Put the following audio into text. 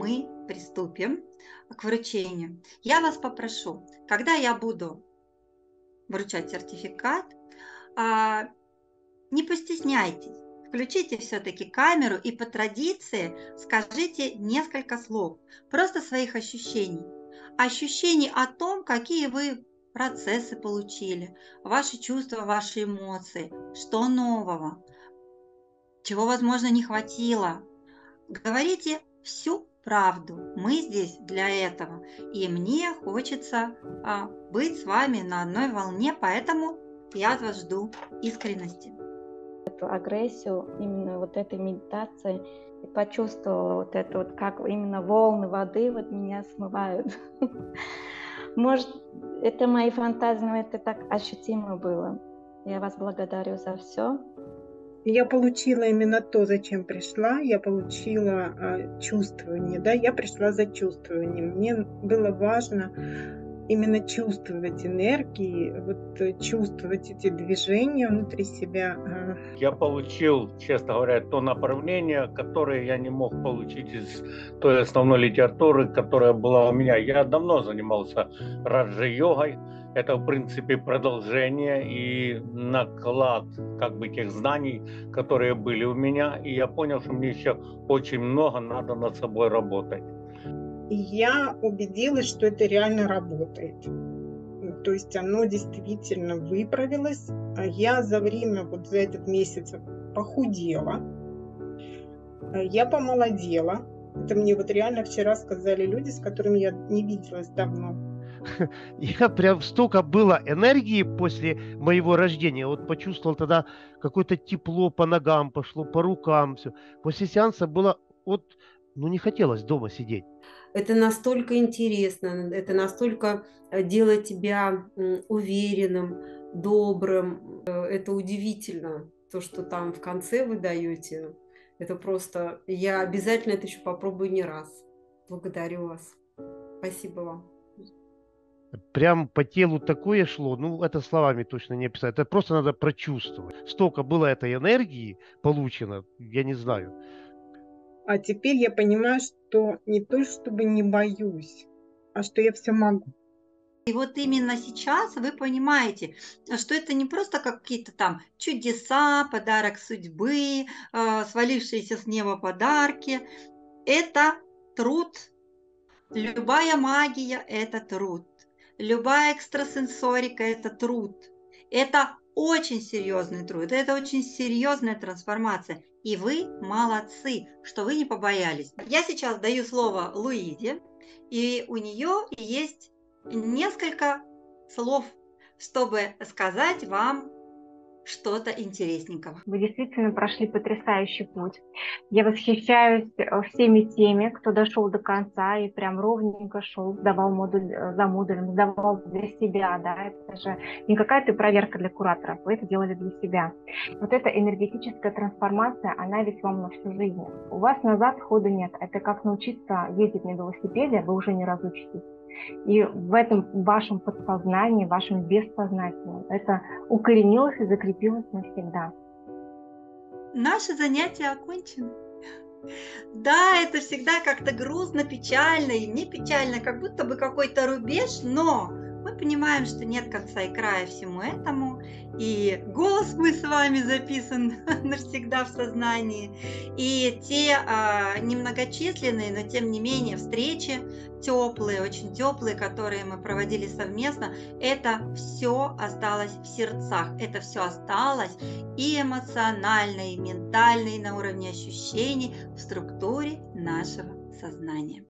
мы приступим к вручению, я вас попрошу, когда я буду вручать сертификат, не постесняйтесь, включите все-таки камеру и по традиции скажите несколько слов, просто своих ощущений. Ощущений о том, какие вы процессы получили, ваши чувства, ваши эмоции, что нового, чего, возможно, не хватило. Говорите всю правду. Мы здесь для этого. И мне хочется быть с вами на одной волне, поэтому я от вас жду искренности. Эту агрессию именно вот этой медитацией и почувствовала вот это вот, как именно волны воды вот меня смывают. Может, это мои фантазии, но это так ощутимо было. Я вас благодарю за все. Я получила именно то, зачем пришла. Я получила чувствование, да, я пришла за чувствованием. Мне было важно именно чувствовать энергии, вот чувствовать эти движения внутри себя. Я получил, честно говоря, то направление, которое я не мог получить из той основной литературы, которая была у меня. Я давно занимался раджа-йогой. Это, в принципе, продолжение и наклад как бы тех знаний, которые были у меня. И я понял, что мне еще очень много надо над собой работать. И я убедилась, что это реально работает. То есть оно действительно выправилось. А я за время, вот за этот месяц похудела. Я помолодела. Это мне вот реально вчера сказали люди, с которыми я не виделась давно. Я прям столько было энергии после моего рождения. Вот почувствовал тогда какое-то тепло по ногам пошло, по рукам. Все. После сеанса было вот, ну не хотелось дома сидеть. Это настолько интересно, это настолько делает тебя уверенным, добрым. Это удивительно, то, что там в конце вы даете. Это просто... Я обязательно это еще попробую не раз. Благодарю вас. Спасибо вам. Прям по телу такое шло, ну это словами точно не описать, это просто надо прочувствовать. Столько было этой энергии получено, я не знаю. А теперь я понимаю, что не то чтобы не боюсь, а что я все могу. И вот именно сейчас вы понимаете, что это не просто какие-то там чудеса, подарок судьбы, свалившиеся с неба подарки. Это труд. Любая магия – это труд. Любая экстрасенсорика – это труд. Это очень серьезный труд, это очень серьезная трансформация. И вы молодцы, что вы не побоялись. Я сейчас даю слово Луизе, и у нее есть несколько слов, чтобы сказать вам что-то интересненького. Вы действительно прошли потрясающий путь. Я восхищаюсь всеми теми, кто дошел до конца и прям ровненько шел, сдавал модуль за модулем, сдавал для себя, да, это же не какая-то проверка для кураторов, вы это делали для себя. Вот эта энергетическая трансформация, она ведь вам на всю жизнь. У вас назад хода нет, это как научиться ездить на велосипеде, вы уже не разучитесь. И в этом вашем подсознании, вашем бессознательном, это укоренилось и закрепилось навсегда. Наши занятия окончены. Да, это всегда как-то грустно, печально и не печально, как будто бы какой-то рубеж, но мы понимаем, что нет конца и края всему этому, и голос мы с вами записан навсегда в сознании, и те немногочисленные, но тем не менее встречи теплые, очень теплые, которые мы проводили совместно, это все осталось в сердцах, это все осталось и эмоционально, и ментально, и на уровне ощущений в структуре нашего сознания.